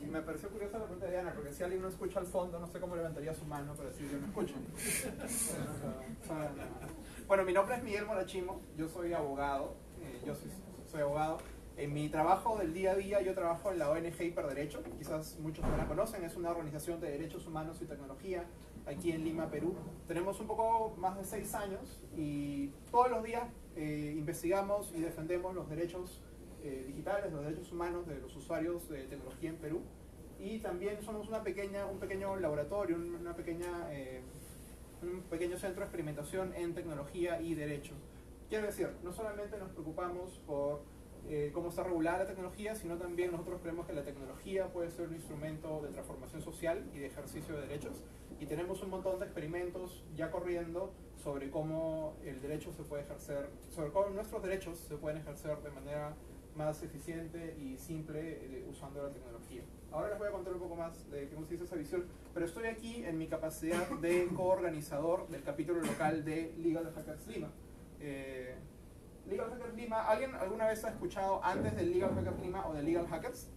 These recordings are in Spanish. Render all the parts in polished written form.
me pareció curiosa la pregunta de Diana, porque si alguien no escucha al fondo, no sé cómo levantaría su mano para decir yo no escucho. Bueno, mi nombre es Miguel Morachimo, yo soy abogado, soy abogado. En mi trabajo del día a día, yo trabajo en la ONG Hiperderecho, quizás muchos no la conocen, es una organización de derechos humanos y tecnología aquí en Lima, Perú. Tenemos un poco más de 6 años y todos los días investigamos y defendemos los derechos digitales, los derechos humanos de los usuarios de tecnología en Perú. Y también somos un pequeño laboratorio, un pequeño centro de experimentación en tecnología y derecho. Quiero decir, no solamente nos preocupamos por cómo está regulada la tecnología, sino también nosotros creemos que la tecnología puede ser un instrumento de transformación social y de ejercicio de derechos, y tenemos un montón de experimentos ya corriendo sobre cómo el derecho se puede ejercer, sobre cómo nuestros derechos se pueden ejercer de manera más eficiente y simple usando la tecnología. Ahora les voy a contar un poco más de cómo se hizo esa visión, pero estoy aquí en mi capacidad de coorganizador del capítulo local de Legal Hackers Lima. Legal Hackers Lima, ¿alguien alguna vez ha escuchado antes del Legal Hackers Lima o de Legal Hackers?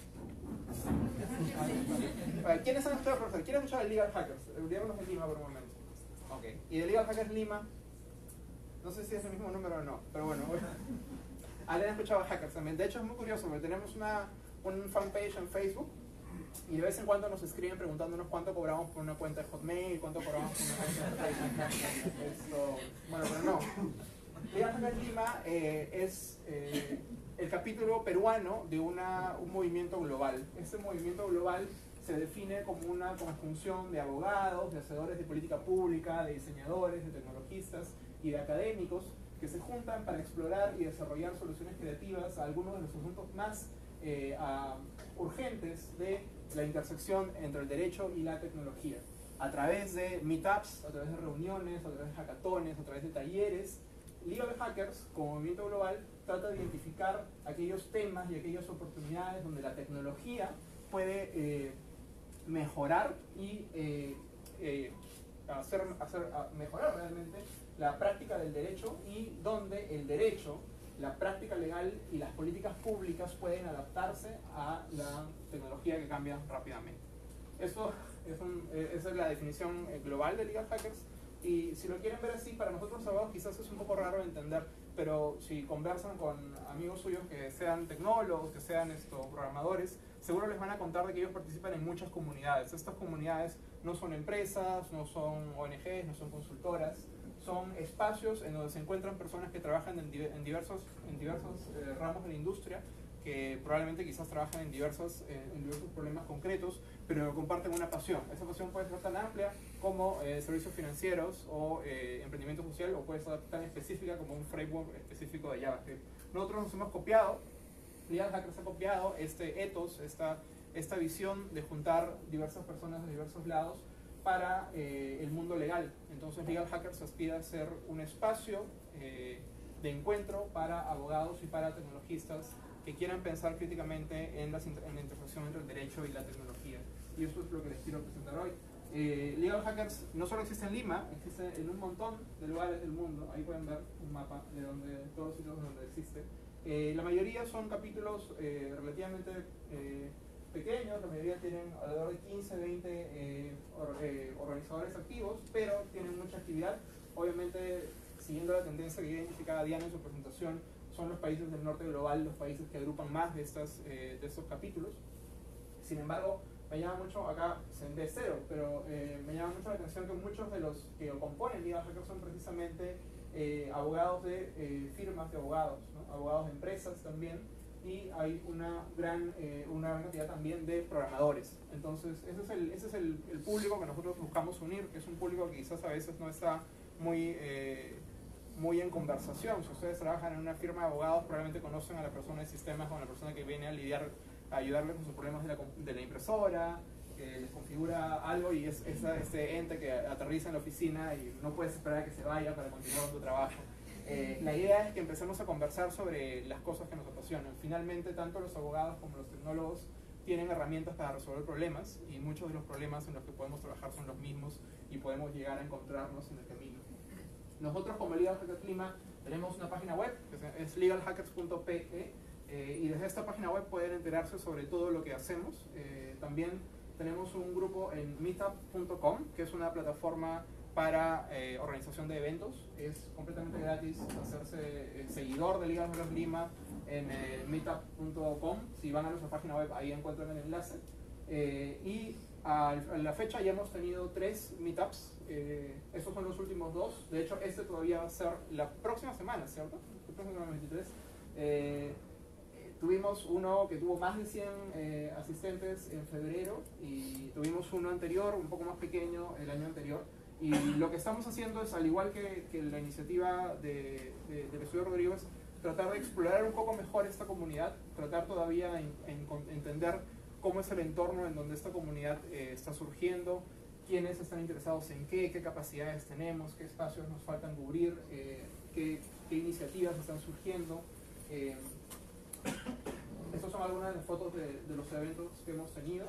¿Quiénes han escuchado, profesor? ¿Quién ha escuchado de Legal Hackers? Olvidémonos de Lima por un momento. Okay. ¿Y de Legal Hackers Lima? No sé si es el mismo número o no, pero bueno. ¿Alguien ha escuchado Hackers también? De hecho es muy curioso porque tenemos un fanpage en Facebook y de vez en cuando nos escriben preguntándonos cuánto cobramos por una cuenta de Hotmail, cuánto cobramos por una cuenta de Facebook. Bueno, pero no. Legal Hackers Lima es el capítulo peruano de un movimiento global. Este movimiento global se define como una conjunción de abogados, de hacedores de política pública, de diseñadores, de tecnologistas y de académicos que se juntan para explorar y desarrollar soluciones creativas a algunos de los asuntos más urgentes de la intersección entre el derecho y la tecnología. A través de meetups, a través de reuniones, a través de hackatones, a través de talleres, Legal Hackers, como movimiento global, trata de identificar aquellos temas y aquellas oportunidades donde la tecnología puede mejorar y mejorar realmente la práctica del derecho, y donde el derecho, la práctica legal y las políticas públicas pueden adaptarse a la tecnología que cambia rápidamente. Esa es la definición global de Legal Hackers. Y si lo quieren ver así, para nosotros abogados quizás es un poco raro de entender, pero si conversan con amigos suyos que sean tecnólogos, que sean programadores, seguro les van a contar de que ellos participan en muchas comunidades. Estas comunidades no son empresas, no son ONGs, no son consultoras, son espacios en donde se encuentran personas que trabajan en diversos ramos de la industria, que probablemente quizás trabajan en diversos problemas concretos, pero comparten una pasión. Esa pasión puede ser tan amplia como servicios financieros o emprendimiento social, o puede ser tan específica como un framework específico de JavaScript. Nosotros nos hemos copiado, Legal Hackers ha copiado este ethos, esta visión de juntar diversas personas de diversos lados para el mundo legal. Entonces Legal Hackers aspira a ser un espacio de encuentro para abogados y para tecnologistas que quieran pensar críticamente en la intersección entre el derecho y la tecnología. Y eso es lo que les quiero presentar hoy. Legal Hackers no solo existe en Lima, existe en un montón de lugares del mundo. Ahí pueden ver un mapa de todos los sitios donde existe. La mayoría son capítulos relativamente pequeños, la mayoría tienen alrededor de 15, 20 organizadores activos, pero tienen mucha actividad. Obviamente, siguiendo la tendencia que identificaba Diana en su presentación, son los países del norte global los países que agrupan más de estos capítulos. Sin embargo, me llama mucho, acá se ve cero, pero me llama mucho la atención que muchos de los que componen Legal Hackers son precisamente abogados de firmas de abogados, ¿no? Abogados de empresas también, y hay una gran cantidad también de programadores. Entonces ese es el público que nosotros buscamos unir, que es un público que quizás a veces no está muy en conversación. Si ustedes trabajan en una firma de abogados, probablemente conocen a la persona de sistemas o a la persona que viene a ayudarles con sus problemas de la impresora, que les configura algo y es este ente que aterriza en la oficina y no puedes esperar a que se vaya para continuar con tu trabajo. La idea es que empecemos a conversar sobre las cosas que nos apasionan. Finalmente, tanto los abogados como los tecnólogos tienen herramientas para resolver problemas, y muchos de los problemas en los que podemos trabajar son los mismos y podemos llegar a encontrarnos en el camino. Nosotros como Legal Hackers Lima tenemos una página web, que es legalhackers.pe. Y desde esta página web pueden enterarse sobre todo lo que hacemos. También tenemos un grupo en meetup.com, que es una plataforma para organización de eventos. Es completamente gratis hacerse seguidor de Liga de Los Lima en meetup.com. Si van a nuestra página web, ahí encuentran el enlace. Y a la fecha ya hemos tenido 3 meetups. Estos son los últimos 2. De hecho, este todavía va a ser la próxima semana, ¿cierto? La próxima semana 23. Tuvimos uno que tuvo más de 100 asistentes en febrero, y tuvimos uno anterior, un poco más pequeño, el año anterior. Y lo que estamos haciendo es, al igual que la iniciativa del estudio Rodrigo, tratar de explorar un poco mejor esta comunidad, tratar todavía de entender cómo es el entorno en donde esta comunidad está surgiendo, quiénes están interesados en qué capacidades tenemos, qué espacios nos faltan cubrir, qué iniciativas están surgiendo. Estas son algunas de las fotos de los eventos que hemos tenido.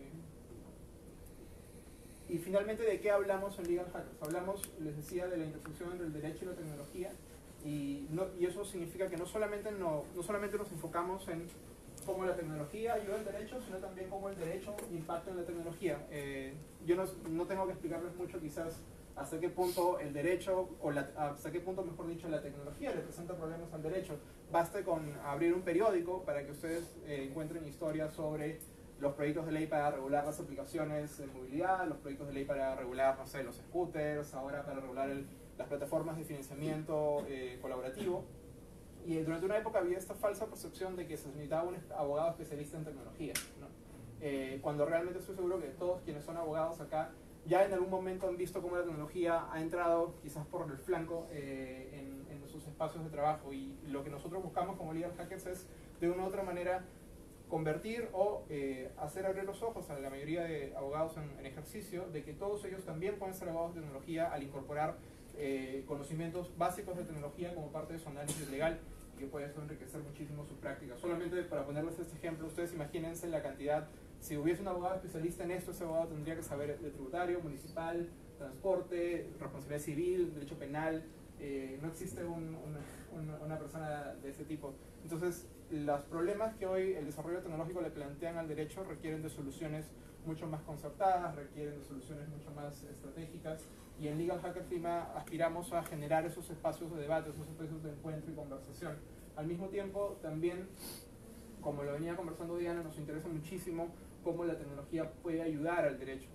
Y finalmente, ¿de qué hablamos en Legal Hackers? Hablamos, les decía, de la intersección entre el derecho y la tecnología, y eso significa que no solamente nos enfocamos en cómo la tecnología ayuda al derecho, sino también cómo el derecho impacta en la tecnología. Yo no tengo que explicarles mucho quizás hasta qué punto el derecho, hasta qué punto, mejor dicho, la tecnología le presenta problemas al derecho. Baste con abrir un periódico para que ustedes encuentren historias sobre los proyectos de ley para regular las aplicaciones de movilidad, los proyectos de ley para regular, no sé, los scooters, ahora para regular las plataformas de financiamiento colaborativo. Y durante una época había esta falsa percepción de que se necesitaba un abogado especialista en tecnología, ¿no? Cuando realmente estoy seguro que todos quienes son abogados acá ya en algún momento han visto cómo la tecnología ha entrado quizás por el flanco en sus espacios de trabajo, y lo que nosotros buscamos como Legal Hackers es de una u otra manera convertir o hacer abrir los ojos a la mayoría de abogados en ejercicio de que todos ellos también pueden ser abogados de tecnología al incorporar conocimientos básicos de tecnología como parte de su análisis legal, y que puede eso enriquecer muchísimo su práctica. Solamente para ponerles este ejemplo, ustedes imagínense la cantidad. Si hubiese un abogado especialista en esto, ese abogado tendría que saber de tributario, municipal, transporte, responsabilidad civil, derecho penal. No existe una persona de ese tipo. Entonces, los problemas que hoy el desarrollo tecnológico le plantean al derecho requieren de soluciones mucho más concertadas, requieren de soluciones mucho más estratégicas, y en Legal Hackers Lima aspiramos a generar esos espacios de debate, esos espacios de encuentro y conversación. Al mismo tiempo, también, como lo venía conversando Diana, nos interesa muchísimo cómo la tecnología puede ayudar al derecho.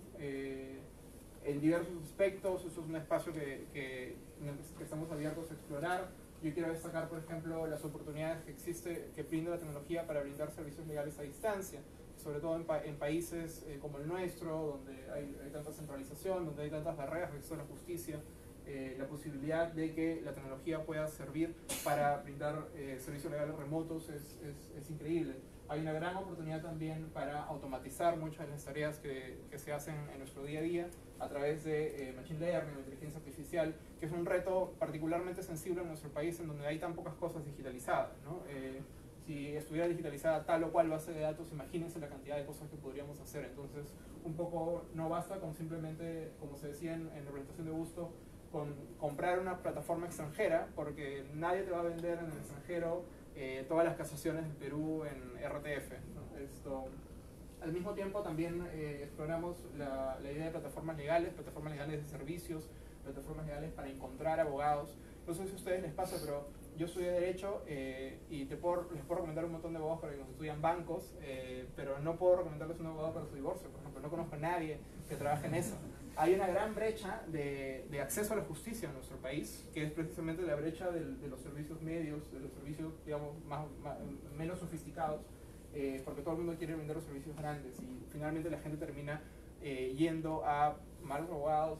En diversos aspectos, eso es un espacio que estamos abiertos a explorar. Yo quiero destacar, por ejemplo, las oportunidades que brinda la tecnología para brindar servicios legales a distancia, sobre todo en países como el nuestro, donde hay tanta centralización, donde hay tantas barreras de acceso a la justicia. La posibilidad de que la tecnología pueda servir para brindar servicios legales remotos es increíble. Hay una gran oportunidad también para automatizar muchas de las tareas que se hacen en nuestro día a día a través de Machine Learning, inteligencia artificial, que es un reto particularmente sensible en nuestro país, en donde hay tan pocas cosas digitalizadas, ¿no? Si estuviera digitalizada tal o cual base de datos, imagínense la cantidad de cosas que podríamos hacer. Entonces, un poco no basta con simplemente, como se decía en la orientación de Busto, con comprar una plataforma extranjera, porque nadie te va a vender en el extranjero todas las casaciones del Perú en RTF, ¿no? Al mismo tiempo también exploramos la idea de plataformas legales de servicios, plataformas legales para encontrar abogados. No sé si a ustedes les pasa, pero yo estudié Derecho y les puedo recomendar un montón de abogados para que nos estudian bancos, pero no puedo recomendarles un abogado para su divorcio, por ejemplo. No conozco a nadie que trabaje en eso. Hay una gran brecha de acceso a la justicia en nuestro país, que es precisamente la brecha de los servicios medios, de los servicios, digamos, menos sofisticados, porque todo el mundo quiere vender los servicios grandes, y finalmente la gente termina yendo a malos abogados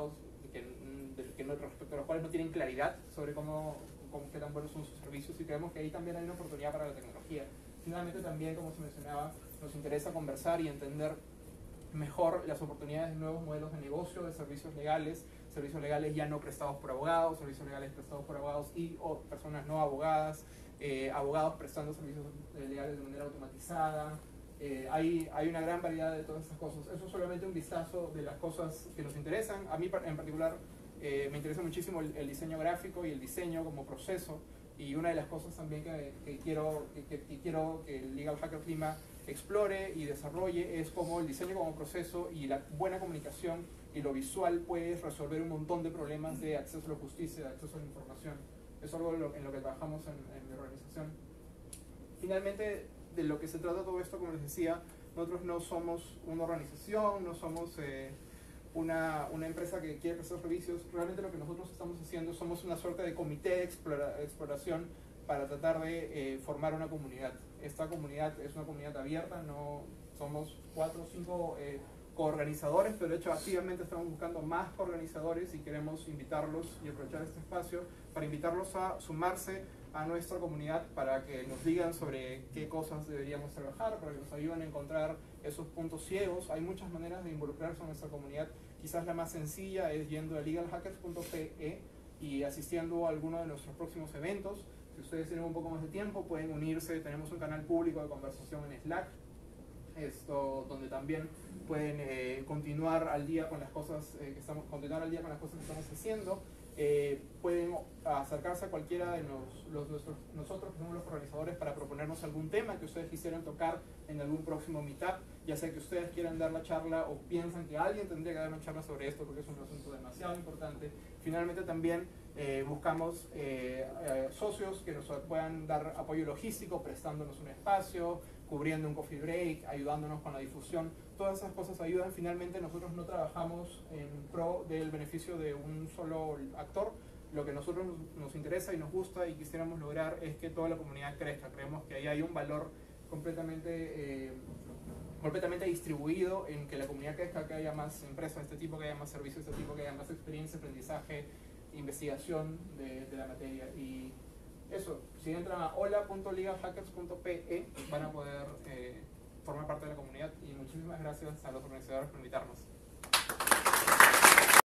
respecto a los cuales no tienen claridad sobre qué tan buenos son sus servicios, y creemos que ahí también hay una oportunidad para la tecnología. Finalmente también, como se mencionaba, nos interesa conversar y entender mejor las oportunidades de nuevos modelos de negocio de servicios legales ya no prestados por abogados, servicios legales prestados por abogados o personas no abogadas, abogados prestando servicios legales de manera automatizada. Hay una gran variedad de todas estas cosas. Eso es solamente un vistazo de las cosas que nos interesan. A mí en particular me interesa muchísimo el diseño gráfico y el diseño como proceso. Y una de las cosas también que quiero que el Legal Hackers Lima explore y desarrolle es cómo el diseño como proceso y la buena comunicación y lo visual puede resolver un montón de problemas de acceso a la justicia, de acceso a la información. Es algo en lo que trabajamos en mi organización. Finalmente, de lo que se trata todo esto, como les decía, nosotros no somos una organización, no somos una empresa que quiere prestar servicios. Realmente lo que nosotros estamos haciendo somos una suerte de comité de exploración para tratar de formar una comunidad. Esta comunidad es una comunidad abierta, no somos 4 o 5 coorganizadores, pero de hecho activamente estamos buscando más coorganizadores y queremos invitarlos y aprovechar este espacio para invitarlos a sumarse a nuestra comunidad para que nos digan sobre qué cosas deberíamos trabajar, para que nos ayuden a encontrar esos puntos ciegos. Hay muchas maneras de involucrarse en nuestra comunidad. Quizás la más sencilla es yendo a legalhackers.pe y asistiendo a alguno de nuestros próximos eventos. Si ustedes tienen un poco más de tiempo, pueden unirse. Tenemos un canal público de conversación en Slack, donde también pueden continuar al día con las cosas que estamos haciendo. Pueden acercarse a cualquiera de nosotros que somos los organizadores para proponernos algún tema que ustedes quisieran tocar en algún próximo meetup, ya sea que ustedes quieran dar la charla o piensan que alguien tendría que dar una charla sobre esto porque es un asunto demasiado importante. Finalmente también buscamos socios que nos puedan dar apoyo logístico, prestándonos un espacio, cubriendo un coffee break, ayudándonos con la difusión. Todas esas cosas ayudan. Finalmente nosotros no trabajamos en pro del beneficio de un solo actor. Lo que a nosotros nos interesa y nos gusta y quisiéramos lograr es que toda la comunidad crezca. Creemos que ahí hay un valor completamente distribuido en que la comunidad crezca, que haya más empresas de este tipo, que haya más servicios de este tipo, que haya más experiencia, aprendizaje, investigación de la materia. Y eso, si entran a hola.legalhackers.pe van a poder formar parte de la comunidad. Y muchísimas gracias a los organizadores por invitarnos.